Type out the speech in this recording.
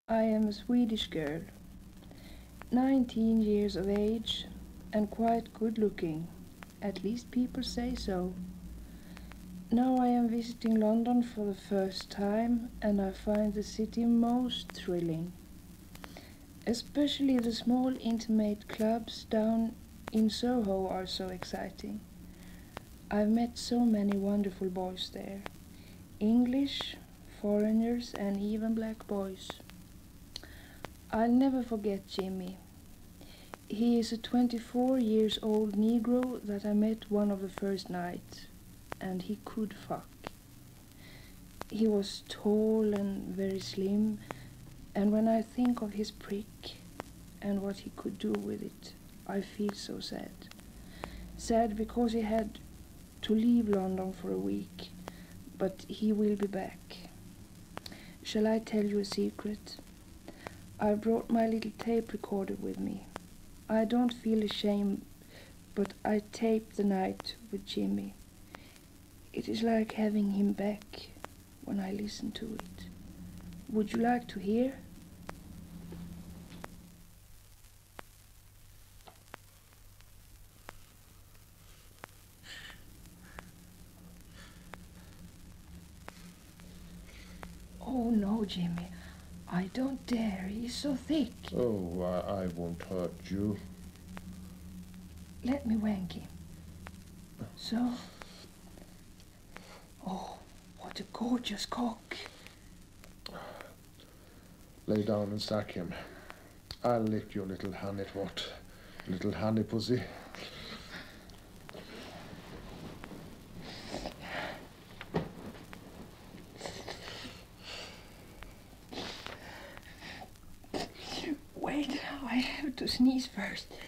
I am a Swedish girl, 19 years of age, and quite good looking. At least people say so. Now I am visiting London for the first time, and I find the city most thrilling. Especially the small intimate clubs down in Soho are so exciting. I've met so many wonderful boys there. English, foreigners, and even black boys. I'll never forget Jimmy. He is a 24 years old Negro that I met one of the first nights, and he could fuck. He was tall and very slim, and when I think of his prick and what he could do with it, I feel so sad. Sad because he had to leave London for a week, but he will be back. Shall I tell you a secret? I brought my little tape recorder with me. I don't feel ashamed, but I taped the night with Jimmy. It is like having him back when I listen to it. Would you like to hear? Oh no, Jimmy. I don't dare. He's so thick. Oh, I won't hurt you. Let me wank him. So. Oh, what a gorgeous cock. Lay down and suck him. I'll lick your little honey twat. Little honey pussy. Wait, I have to sneeze first.